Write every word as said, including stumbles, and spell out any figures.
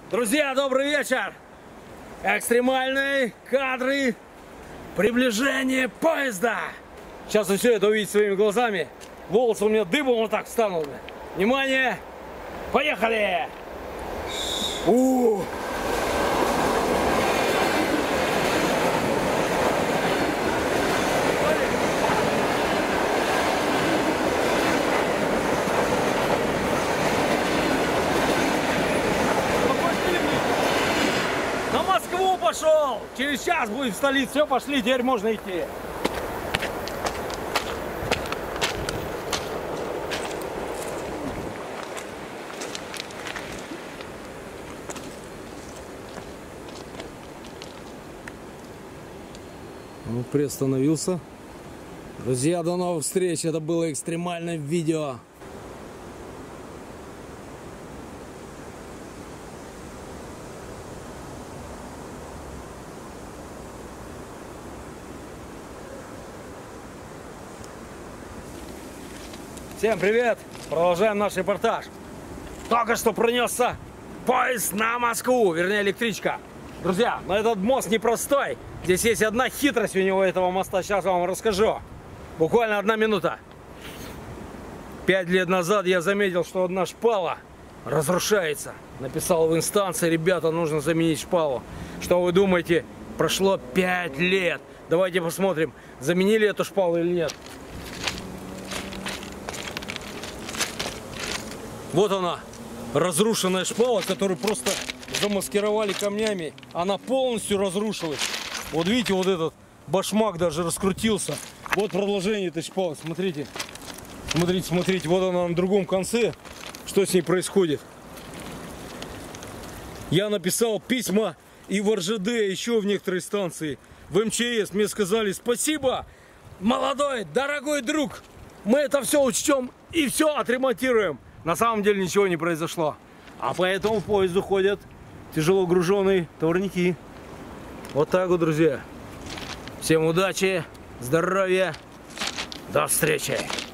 Друзья, добрый вечер! Экстремальные кадры приближения поезда. Сейчас вы все это увидите своими глазами. Волосы у меня дыбом вот так встанут. Внимание! Поехали! У-у-у. На Москву пошел! Через час будет в столице. Все, пошли, теперь можно идти. Он приостановился. Друзья, до новых встреч. Это было экстремальное видео. Всем привет! Продолжаем наш репортаж. Только что пронесся поезд на Москву, вернее электричка. Друзья, но этот мост непростой. Здесь есть одна хитрость у него, этого моста. Сейчас вам расскажу. Буквально одна минута. Пять лет назад я заметил, что одна шпала разрушается. Написал в инстанции: ребята, нужно заменить шпалу. Что вы думаете? Прошло пять лет. Давайте посмотрим, заменили эту шпалу или нет. Вот она, разрушенная шпала, которую просто замаскировали камнями. Она полностью разрушилась. Вот видите, вот этот башмак даже раскрутился. Вот продолжение этой шпалы, смотрите. Смотрите, смотрите, вот она на другом конце. Что с ней происходит? Я написал письма и в эр жэ дэ, еще в некоторые станции, в эм че эс. Мне сказали: спасибо, молодой, дорогой друг. Мы это все учтем и все отремонтируем. На самом деле ничего не произошло. А по этому поезду ходят тяжело груженные товарники. Вот так вот, друзья. Всем удачи, здоровья, до встречи.